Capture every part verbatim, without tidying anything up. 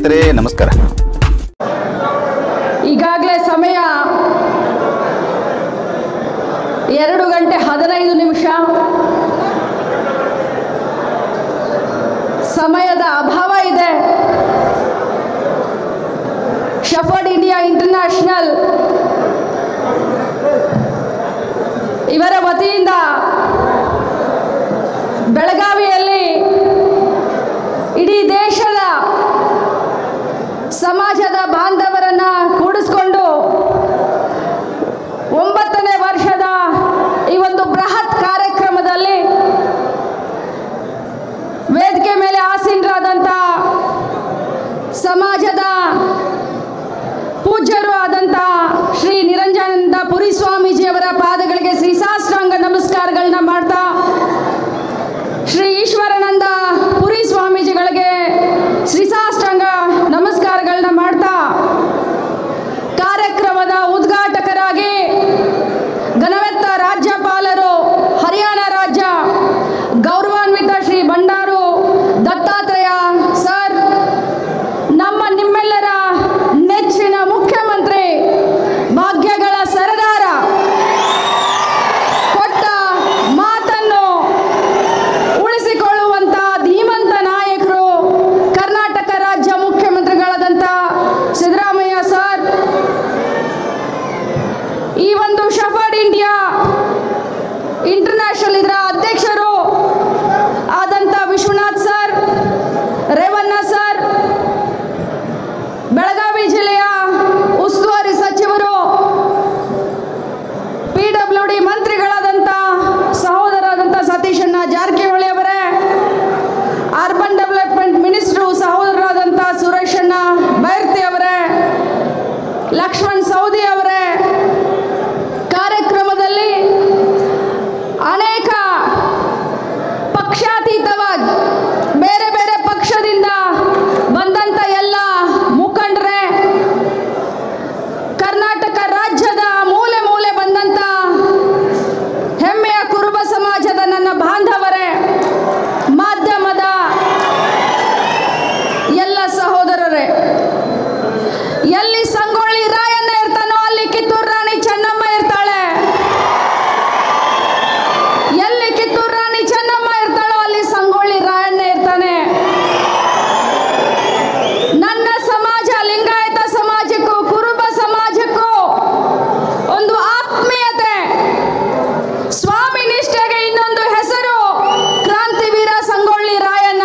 ಸ್ನೇಹಿತರೆ ನಮಸ್ಕಾರ. ಈಗಾಗಲೇ ಸಮಯ ಎರಡು ಗಂಟೆ ಹದಿನೈದು ನಿಮಿಷ. ಸಮಯದ ಅಭಾವ ಇದೆ. ಶಫರ್ಡ್ ಇಂಡಿಯಾ ಇಂಟರ್ನ್ಯಾಷನಲ್ ಇವರ ವತಿಯಿಂದ ಬೆಳಗಾವಿಯಲ್ಲಿ ಇಡೀ ದೇಶದ ಸಮಾಜದ ಬಾಂಧವರನ್ನ ಕೂಡಿಸ್ಕೊಂಡು ಒಂಬತ್ತನೇ ವರ್ಷದ ಈ ಒಂದು ಬೃಹತ್ ಕಾರ್ಯಕ್ರಮದಲ್ಲಿ ವೇದಿಕೆ ಮೇಲೆ ಆಸೀನರಾದಂಥ ಸಮಾಜದ ಪೂಜ್ಯರು ಆದಂಥ ಶ್ರೀ ನಿರಂಜನಾನಂದ ಪುರಿ ಸ್ವಾಮೀಜಿಯವರ ಪಾದಗಳಿಗೆ ಶ್ರೀಸಾಷ್ಟಾಂಗ ನಮಸ್ಕಾರಗಳನ್ನ ಮಾಡ್ತಾ, ಶ್ರೀ ಈಶ್ವರಾನಂದ ಪುರಿ ಸ್ವಾಮೀಜಿಗಳಿಗೆ ಶ್ರೀಸಾಷ್ಟಾಂಗ ನಮಸ್ಕಾರಗಳನ್ನ ಮಾಡ್ತಾ, ಕಾರ್ಯಕ್ರಮದ ಉದ್ಘಾಟಕರಾಗಿ ಘನವೆತ್ತ ರಾಜ್ಯಪಾಲರು ಹರಿಯಾಣ ರಾಜ್ಯ ಗೌರವಾನ್ವಿತ ಶ್ರೀ ಬಂಡಾರು ದತ್ತಾತ್ರೇಯ ಸರ್, ನಮ್ಮ ನಿಮ್ಮೆಲ್ಲರ ನೆಚ್ಚಿನ ಮುಖ್ಯಮಂತ್ರಿ, ಭಾಗ್ಯಗಳ ಸರದಾರ, ಕೊಟ್ಟ ಮಾತನ್ನು ಉಳಿಸಿಕೊಳ್ಳುವಂತ ಧೀಮಂತ ನಾಯಕರು ಕರ್ನಾಟಕ ರಾಜ್ಯ ಮುಖ್ಯಮಂತ್ರಿಗಳಾದಂಥ ಸಿದ್ದರಾಮಯ್ಯ ಸರ್, ಈ ಒಂದು ಶಫರ್ಡ್ ಇಂಡಿಯಾ ಇಂಟರ್ನ್ಯಾಷನಲ್ ಇದರ ಅಧ್ಯಕ್ಷರು ಆದಂಥ ವಿಶ್ವನಾಥ್ ಸರ್, ರೇವಣ್ಣ ಸರ್, ಬೆಳಗಾವಿ ಜಿಲ್ಲೆಯ ಉಸ್ತುವಾರಿ ಸಚಿವರು, ಪಿ ಡಬ್ಲ್ಯೂ ಡಿ ಮಂತ್ರಿಗಳಾದಂಥ ಸಹೋದರಾದಂಥ ಸತೀಶಣ್ಣ ಜಾರಕಿಹೊಳಿ ಅವರೇ, ಅರ್ಬನ್ ಡೆವಲಪ್ಮೆಂಟ್ ಮಿನಿಸ್ಟ್ರು ಸಹೋದರರಾದಂಥ ಸುರೇಶಣ್ಣ ಬೈರ್ತಿ ಅವರೇ, ಲಕ್ಷ್ಮಣ್ ಸೌದಿ ಅವರೇ, ಕಾರ್ಯಕ್ರಮದಲ್ಲಿ ಅನೇಕ ಪಕ್ಷಾತೀತವಾಗಿ ಬೇರೆ ಬೇರೆ ಪಕ್ಷದಿಂದ ಬಂದಂಥ ಎಲ್ಲ ಮುಖಂಡರೇ, ಕರ್ನಾಟಕ ರಾಜ್ಯದ ಮೂಲೆ ಮೂಲೆ ಬಂದಂಥ ಹೆಮ್ಮೆಯ ಕುರುಬ ಸಮಾಜದ ನನ್ನ ಬಾಂಧವರೇ, ಮಾಧ್ಯಮದ ಎಲ್ಲ ಸಹೋದರರೇ, ಎಲ್ಲಿ ಸಂಗೊಳ್ಳಿ ರಾಯಣ್ಣ ಇರ್ತಾನೋ ಅಲ್ಲಿ ಕಿತ್ತೂರು ರಾಣಿ ಚೆನ್ನಮ್ಮ ಇರ್ತಾಳೆ, ಎಲ್ಲಿ ಕಿತ್ತೂರು ರಾಣಿ ಚೆನ್ನಮ್ಮ ಇರ್ತಾಳೋ ಅಲ್ಲಿ ಸಂಗೊಳ್ಳಿ ರಾಯಣ್ಣ ಇರ್ತಾನೆ. ನನ್ನ ಸಮಾಜ ಲಿಂಗಾಯತ ಸಮಾಜಕ್ಕೂ ಕುರುಬ ಸಮಾಜಕ್ಕೂ ಒಂದು ಆತ್ಮೀಯತೆ, ಸ್ವಾಮಿ ನಿಷ್ಠೆಗೆ ಇನ್ನೊಂದು ಹೆಸರು ಕ್ರಾಂತಿವೀರ ಸಂಗೊಳ್ಳಿ ರಾಯಣ್ಣ.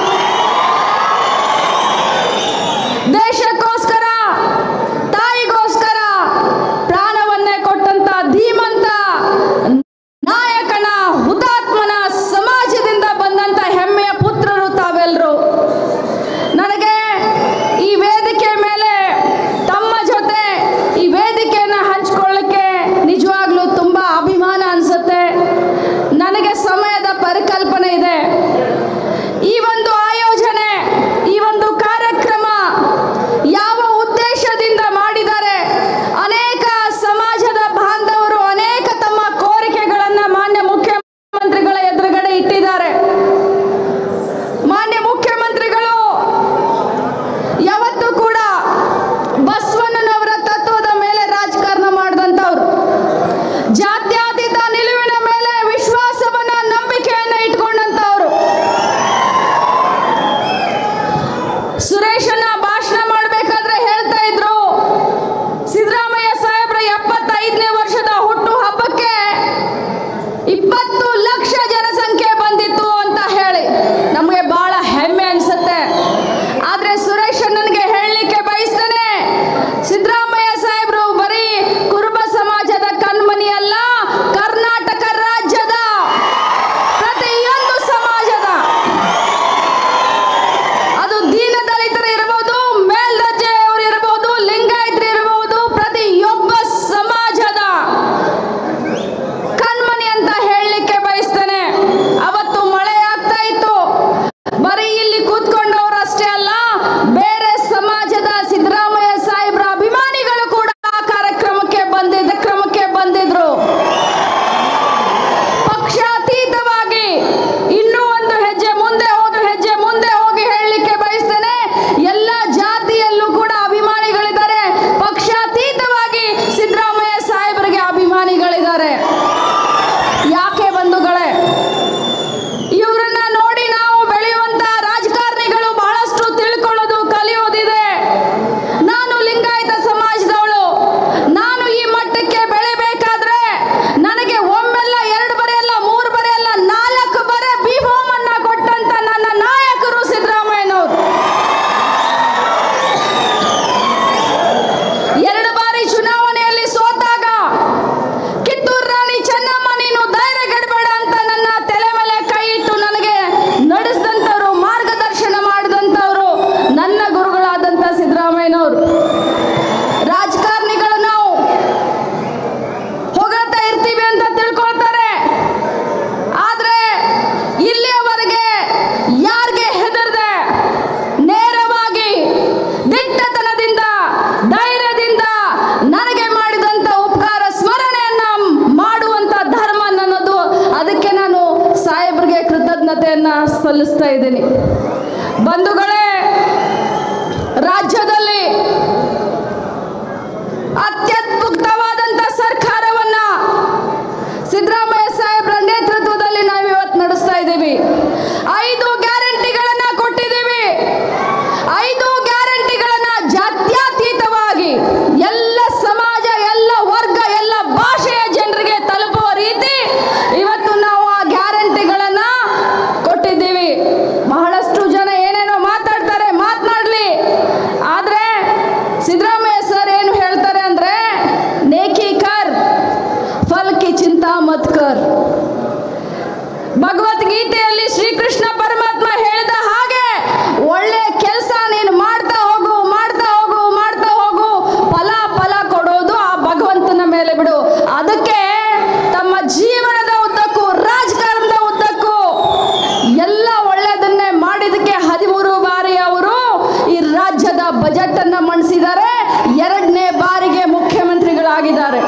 ದೇಶಕ್ಕೋಸ್ಕರ, ತಾಯಿಗೋಸ್ಕರ ಪ್ರಾಣವನ್ನೇ ಕೊಟ್ಟಂತ ಧೀಮಂತ ನಾಯಕನ, ಹುತಾತ್ಮನ ಸಮಾಜದಿಂದ ಬಂದಂತ ಹೆಮ್ಮೆಯ ಪುತ್ರರು ತಾವೆಲ್ಲರೂ. ನನಗೆ ಈ ವೇದಿಕೆ ಮೇಲೆ ತಮ್ಮ ಜೊತೆ ಈ ವೇದಿಕೆಯನ್ನು ಹಂಚಿಕೊಳ್ಳಕ್ಕೆ ನಿಜವಾಗ್ಲೂ ತುಂಬಾ ಅಭಿಮಾನ ಅನ್ಸುತ್ತೆ. ನನಗೆ ಸಮಯದ ಪರಿಕಲ್ಪನೆ ಇದೆ. ಈ ಒಂದು ಆಯೋಜನೆ, ಈ ಒಂದು ಕಾರ್ಯಕ್ರಮ ಯಾವ ಉದ್ದೇಶದಿಂದ ಮಾಡಿದ್ದಾರೆ, ಅನೇಕ ಸಮಾಜದ ಬಾಂಧವರು ಅನೇಕ ತಮ್ಮ ಕೋರಿಕೆಗಳನ್ನ ಮಾನ್ಯ ಮುಖ್ಯಮಂತ್ರಿಗಳ ಎದುರುಗಡೆ ಇಟ್ಟಿದ್ದಾರೆ. ಮಾನ್ಯ ಮುಖ್ಯಮಂತ್ರಿಗಳು ಯಾವತ್ತೂ ಕೂಡ ಬಸವಣ್ಣನವರ ತತ್ವದ ಮೇಲೆ ರಾಜಕಾರಣ ಮಾಡಿದಂಥವ್ರು, ಜಾತ್ಯತೀತ ನಿಲುವಿನ ಮೇಲೆ ವಿಶ್ವಾಸವನ್ನ, ನಂಬಿಕೆಯನ್ನ ಇಟ್ಕೊಂಡಂತವ್ರು. ಸುರೇಶಣ್ಣ ಭಾಷಣ ಮಾಡಬೇಕಾದ್ರೆ ಹೇಳ್ತಾ ಇದ್ರು, ಸಿದ್ದರಾಮಯ್ಯ ಸಾಹೇಬ್ರ ಎಪ್ಪತ್ತೈದನೇ ವರ್ಷದ ಹುಟ್ಟು ಹಬ್ಬಕ್ಕೆ ಇಪ್ಪತ್ತು ಲಕ್ಷ ಜನಸಂಖ್ಯೆ ಬಂದಿತ್ತು ಅಂತ ಹೇಳಿ ನಮಗೆ ಬಹಳ ಹೆಮ್ಮೆ ಅನ್ಸುತ್ತೆ. ಆದ್ರೆ ಸುರೇಶಣ್ಣನಿಗೆ ಹೇಳಲಿಕ್ಕೆ ಬಯಸ್ತೇನೆ, ಸಿದ್ದರಾಮಯ್ಯ ಸಾಹೇಬ್ರು ಬರೀ ಕುರುಬ ಸಮಾಜದ ಕಣ್ಮನಿ ಅಲ್ಲ, ಕರ್ನಾಟಕ ರಾಜ್ಯದ ಪ್ರತಿಯೊಂದು ಸಮಾಜದ, ಅದು ದೀನ ದಲಿತರು ಇರಬಹುದು, ಮೇಲ್ದರ್ಜೆಯವರು ಇರಬಹುದು, ಲಿಂಗಾಯತರು ಇರಬಹುದು, ಪ್ರತಿಯೊಬ್ಬ ಸಮಾಜದ ಕಣ್ಮನಿ ಅಂತ ಹೇಳಲಿಕ್ಕೆ ಬಯಸ್ತೇನೆ. ಅವತ್ತು ಮಳೆ ಆಗ್ತಾ ಕೃತಜ್ಞತೆಯನ್ನ ಸಲ್ಲಿಸ್ತಾ ಇದ್ದೀನಿ. ಬಂಧುಗಳೇ, ರಾಜ್ಯದಲ್ಲಿ ಅತ್ಯದ್ಭುತವಾದಂತ ಸರ್ಕಾರವನ್ನ ಸಿದ್ದರಾಮಯ್ಯ ಸಾಹೇಬ್ರ ನೇತೃತ್ವದಲ್ಲಿ ನಾವು ಇವತ್ತು ನಡೆಸ್ತಾ ಇದ್ದೀವಿ. ಐದು ಗ್ಯಾರಂಟಿಗಳನ್ನ ಕೊಟ್ಟಿದ್ದೀವಿ. ಐದು ಗ್ಯಾರಂಟಿಗಳನ್ನ ಜಾತ್ಯತೀತವಾಗಿ ಎಲ್ಲ ಸಮಾಜ, ಎಲ್ಲ ವರ್ಗ, ಎಲ್ಲ ಭಾಷೆಯ ಜನರಿಗೆ ತಲುಪುವ ರೀತಿ ಇವತ್ತು ನಾವು ಆ ಗ್ಯಾರಂಟಿಗಳನ್ನ ಕೊಟ್ಟಿದ್ದೀವಿ. ಬಹಳಷ್ಟು ಜನ ಏನೇನೋ ಮಾತಾಡ್ತಾರೆ, ಮಾತನಾಡ್ಲಿ. ಆದ್ರೆ ಸಿದ್ದರಾಮಯ್ಯ ಸರ್ ಏನು ಹೇಳ್ತಾರೆ ಅಂದ್ರೆ, ನೇಕಿ ಕರ್ ಫಲ್ ಕಿ ಚಿಂತಾ ಮತ್ ಕರ್. ಭಗವದ್ಗೀತೆಯಲ್ಲಿ ಶ್ರೀಕೃಷ್ಣ ಪರಮಾತ್ಮ ಹೇಳಿದ ಹಾಗೆ ಒಳ್ಳೆ ಕೆಲಸ ನೀನು ಮಾಡ್ತಾ ಹೋಗು, ಮಾಡ್ತಾ ಹೋಗು, ಮಾಡ್ತಾ ಹೋಗು. ಫಲ ಫಲ ಕೊಡೋದು ಆ ಭಗವಂತನ ಮೇಲೆ ಬಿಡು. ಅದಕ್ಕೆ ತಮ್ಮ ಜೀವನದ ಉದ್ದಕ್ಕೂ, ರಾಜಕಾರಣದ ಉದ್ದಕ್ಕೂ ಎಲ್ಲ ಒಳ್ಳೆಯದನ್ನೇ ಮಾಡಿದಕ್ಕೆ ಹದಿಮೂರು ಬಾರಿ ಅವರು ಈ ರಾಜ್ಯದ ಬಜೆಟ್ ಅನ್ನ ಮಂಡಿಸಿದ್ದಾರೆ. ಎರಡನೇ ಬಾರಿಗೆ ಮುಖ್ಯಮಂತ್ರಿಗಳಾಗಿದ್ದಾರೆ.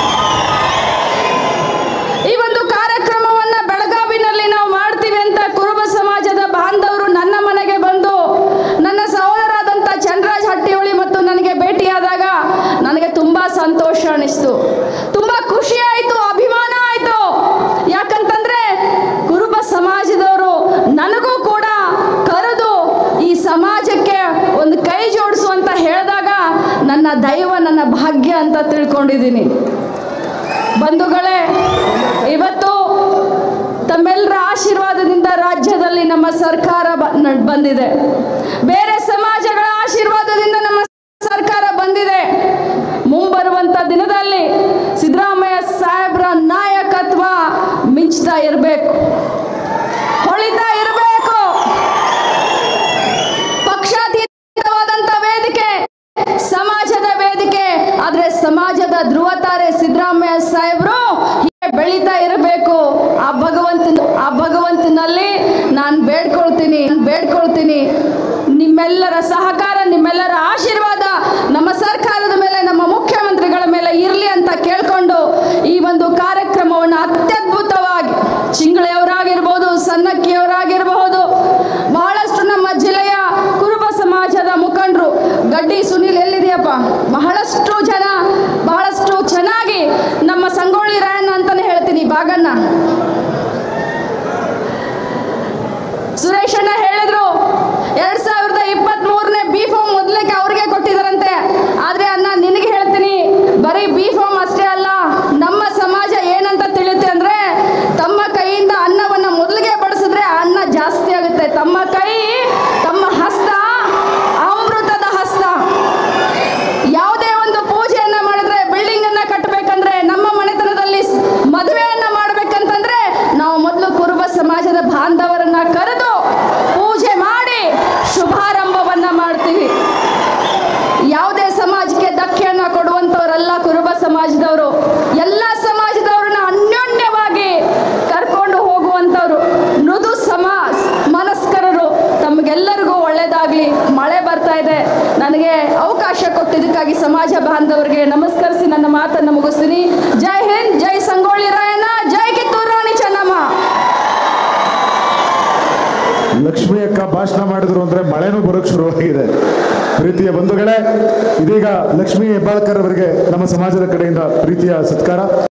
ಈ ಒಂದು ಕಾರ್ಯಕ್ರಮವನ್ನ ಬೆಳಗಾವಿನಲ್ಲಿ ನಾವು ಮಾಡ್ತೀವಿ ಅಂತ ಕುರುಬ ಸಮಾಜದ ಬಾಂಧವರು ನನ್ನ ಮನೆಗೆ ಬಂದು ನನ್ನ ಸಹೋದರಾದಂಥ ಚಂದ್ರರಾಜ್ ಹಟ್ಟಿಹೊಳಿ ಮತ್ತು ನನಗೆ ಭೇಟಿಯಾದಾಗ ನನಗೆ ತುಂಬಾ ಸಂತೋಷ ಅನಿಸ್ತು, ತುಂಬಾ ಖುಷಿ ಆಯಿತು, ಅಭಿಮಾನ ಆಯಿತು. ಯಾಕಂತಂದ್ರೆ ಕುರುಬ ಸಮಾಜದವರು ನನಗೂ ಕೂಡ ಕರೆದು ಈ ಸಮಾಜಕ್ಕೆ ಒಂದು ಕೈ ಜೋಡಿಸು ಅಂತ ಹೇಳಿದಾಗ ನನ್ನ ದೈವ, ನನ್ನ ಭಾಗ್ಯ ಅಂತ ತಿಳ್ಕೊಂಡಿದ್ದೀನಿ. ಬಂಧುಗಳೇ, ಇವತ್ತು ತಮ್ಮೆಲ್ಲರ ಆಶೀರ್ವಾದದಿಂದ ರಾಜ್ಯದಲ್ಲಿ ನಮ್ಮ ಸರ್ಕಾರ ಬಂದಿದೆ. ಬೇರೆ ಸಮಾಜಗಳ ಆಶೀರ್ವಾದದಿಂದ ನಮ್ಮ ಸರ್ಕಾರ ಬಂದಿದೆ. ಮುಂಬರುವಂತ ದಿನದಲ್ಲಿ ಸಿದ್ದರಾಮಯ್ಯ ಸಾಹೇಬ್ರ ನಾಯಕತ್ವ ಮಿಂಚ್ತಾ ಇರಬೇಕು, ಹೊಳಿತಾ ಇರಬೇಕು. ಪಕ್ಷಾತೀತವಾದಂತ ವೇದಿಕೆ, ಸಮಾಜದ ವೇದಿಕೆ, ಆದ್ರೆ ಸಮಾಜದ ಧ್ರುವತಾರೆ ಸಿದ್ದರಾಮಯ್ಯ ಸಾಹೇಬ್ರು ಹೀಗೆ ಬೆಳೀತಾ ಇರಬೇಕು. ಆ ಭಗವಂತನ ಆ ಭಗವಂತನಲ್ಲಿ ನಾನು ಬೇಡ್ಕೊಳ್ತೀನಿ ಬೇಡ್ಕೊಳ್ತೀನಿ ನಿಮ್ಮೆಲ್ಲರ ಸಹಕಾರ, ನಿಮ್ಮೆಲ್ಲರ ಆಶೀರ್ವಾದ ನಮ್ಮ ಸರ್ಕಾರದ ಮೇಲೆ, ನಮ್ಮ ಮುಖ್ಯಮಂತ್ರಿಗಳ ಮೇಲೆ ಇರಲಿ ಅಂತ ಕೇಳ್ಕೊಂಡು ಈ ಒಂದು ಕಾರ್ಯಕ್ರಮವನ್ನು ಅತ್ಯದ್ಭುತವಾಗಿ ಚಿಂಗಳೆಯವರಾಗಿರ್ಬೋದು, ಸನ್ನಕ್ಕಿಯವರಾಗಿರಬಹುದು, ಬಹಳಷ್ಟು ನಮ್ಮ ಜಿಲ್ಲೆಯ ಕುರುಬ ಸಮಾಜದ ಮುಖಂಡರು, ಗಡ್ಡಿ ಸುನಿಲ್ ಎಲ್ಲಿದೆಯಪ್ಪ, ಬಹಳಷ್ಟು ಜನ ಬಹಳಷ್ಟು ಚೆನ್ನಾಗಿ ನಮ್ಮ ಸಂಗೊಳ್ಳಿ ರಾಯಣ್ಣ ಅಂತಾನೆ ಹೇಳ್ತೀನಿ, ಬಾಗಣ್ಣ ಸುರೇಶಣ್ಣ ಹೇಳಿದ್ರು ಎರಡ್ ಸಾವಿರದ ಇಪ್ಪತ್ತ್ ಮೂರನೇ ಬಿ ಫಾರ್ಮ್ ಮೊದಲಿಗೆ ಅವ್ರಿಗೆ ಕೊಟ್ಟಿದಾರಂತೆ. ಆದ್ರೆ ಅಣ್ಣ ನಿನಗೆ ಹೇಳ್ತೀನಿ, ಬರೀ ಬಿ ಫಾರ್ಮ್ ಅಷ್ಟೇ ಅಲ್ಲ, ನಮ್ಮ ಸಮಾಜ ಏನಂತ ತಿಳಿಯುತ್ತೆ ಅಂದ್ರೆ, ತಮ್ಮ ಕೈಯಿಂದ ಅನ್ನವನ್ನ ಮೊದಲಿಗೆ ಬಡಿಸಿದ್ರೆ ಅನ್ನ ಜಾಸ್ತಿ ಆಗುತ್ತೆ. ತಮ್ಮ ಕೈ, ತಮ್ಮ ಹಸ್ತ ಅಮೃತದ ಹಸ್ತ. ಯಾವುದೇ ಒಂದು ಪೂಜೆಯನ್ನ ಮಾಡಿದ್ರೆ, ಬಿಲ್ಡಿಂಗ್ ಅನ್ನ ಕಟ್ಟಬೇಕಂದ್ರೆ, ನಮ್ಮ ಮನೆತನದಲ್ಲಿ ಮದುವೆಯನ್ನ ಮಾಡ್ಬೇಕಂತಂದ್ರೆ ನಾವು ಮೊದಲು ಕುರುಬ ಸಮಾಜದ ಬಾಂಧವರನ್ನ ಕರೆದು ಪೂಜೆ ಮಾಡಿ ಶುಭಾರಂಭವನ್ನ ಮಾಡ್ತೀವಿ. ಯಾವುದೇ ಸಮಾಜಕ್ಕೆ ಧಕ್ಕೆಯನ್ನ ಕೊಡುವಂತವರಲ್ಲ ಕುರುಬ ಸಮಾಜದವರು. ಎಲ್ಲ ಸಮಾಜದವ್ರನ್ನ ಅನ್ಯೋನ್ಯವಾಗಿ ಕರ್ಕೊಂಡು ಹೋಗುವಂತವ್ರು, ಮೃದು ಸಮಾ ಮನಸ್ಕರರು. ತಮಗೆಲ್ಲರಿಗೂ ಒಳ್ಳೇದಾಗ್ಲಿ. ಮಳೆ ಬರ್ತಾ ಇದೆ, ನನಗೆ ಅವಕಾಶ ಕೊಟ್ಟಿದ್ದಕ್ಕಾಗಿ ಸಮಾಜ ಬಾಂಧವರಿಗೆ ನಮಸ್ಕರಿಸಿ ನನ್ನ ಮಾತನ್ನು ಮುಗಿಸ್ತೀನಿ. ಜೈ ಹಿಂದ್, ಜೈ ಸಂಗೊಳ್ಳಿ ರಾಯಣ್ಣ, ಜೈ ಕಿತ್ತೂರು ರಾಣಿ ಚೆನ್ನಮ್ಮ. ಲಕ್ಷ್ಮಿ ಅಕ್ಕ ಭಾಷಣ ಮಾಡಿದ್ರು ಅಂದ್ರೆ ಮಳೆನೂ ಬರೋಕ್ ಶುರುವಾಗಿದೆ. ಪ್ರೀತಿಯ ಬಂಧುಗಳೇ, ಇದೀಗ ಲಕ್ಷ್ಮೀ ಹೆಬ್ಬಾಳ್ಕರ್ ಅವರಿಗೆ ನಮ್ಮ ಸಮಾಜದ ಕಡೆಯಿಂದ ಪ್ರೀತಿಯ ಸತ್ಕಾರ.